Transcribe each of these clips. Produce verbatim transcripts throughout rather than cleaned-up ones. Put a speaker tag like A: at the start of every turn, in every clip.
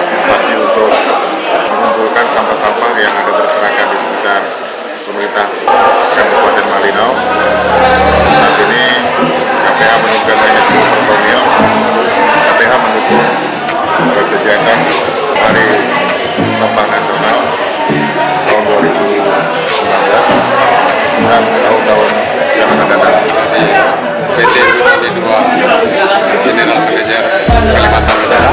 A: antisipasi untuk mengumpulkan sampah-sampah yang ada berserakan di sekitar pemerintah Kabupaten Malinau. Saat ini K P H menurunkan hanya sepuluh personil. K P H mendukung kegiatan Hari Sampah Nasional tahun dua ribu sembilan belas dan tahun-tahun yang akan datang.
B: P T Rutani dua General Manager Kalimantan Utara,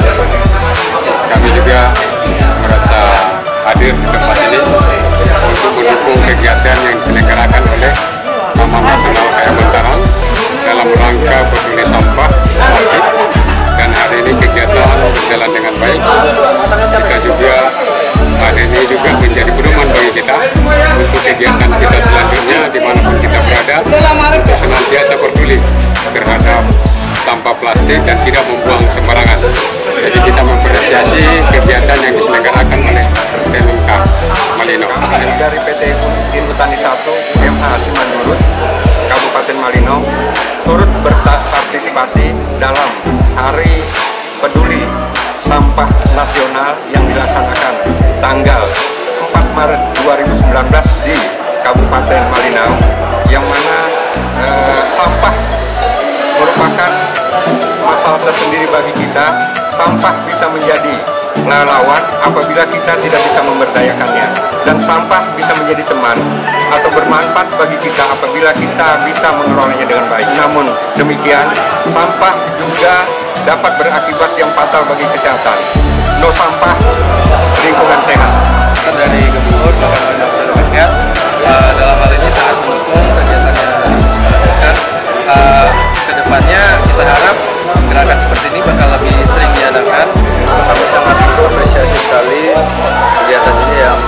B: kami juga merasa hadir di tempat ini untuk mendukung kegiatan yang diselenggarakan oleh Taman Nasional Kaya Bantaran dalam rangka peduli sampah plastik, dan hari ini kegiatan berjalan dengan baik. Kita juga hari ini juga menjadi pedoman bagi kita untuk kegiatan kita selanjutnya dimanapun kita berada, untuk senantiasa peduli terhadap sampah plastik dan tidak membuang sembarangan. Jadi kita mengapresiasi kegiatan yang diselenggarakan oleh Pemka Malinau.
C: Dari P T Rutani satu U M H Simandurut Kabupaten Malinau turut berpartisipasi dalam Hari Peduli Sampah Nasional yang dilaksanakan tanggal empat Maret dua ribu sembilan belas di Kabupaten Malinau, yang mana eh, sampah merupakan masalah tersendiri bagi kita. Sampah bisa menjadi lawan apabila kita tidak bisa memberdayakannya, dan sampah bisa menjadi teman atau bermanfaat bagi kita apabila kita bisa mengelolanya dengan baik. Namun demikian, sampah juga dapat berakibat yang fatal bagi kesehatan. No sampah, lingkungan sehat.
D: Dari Gubernur Bapak Dr. Rakyat uh, dalam hal ini sangat mendukung kegiatannya, dan uh, kedepannya kita harap gerakan seperti ini bakal lebih sering diadakan.
E: Kami sangat mengapresiasi sekali kegiatan ini, yang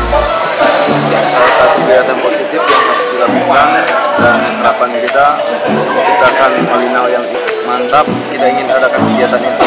E: salah satu kegiatan positif yang harus dilakukan, dan harapan kita menciptakan Malinau yang mantap. Kita ingin adakan kegiatan ini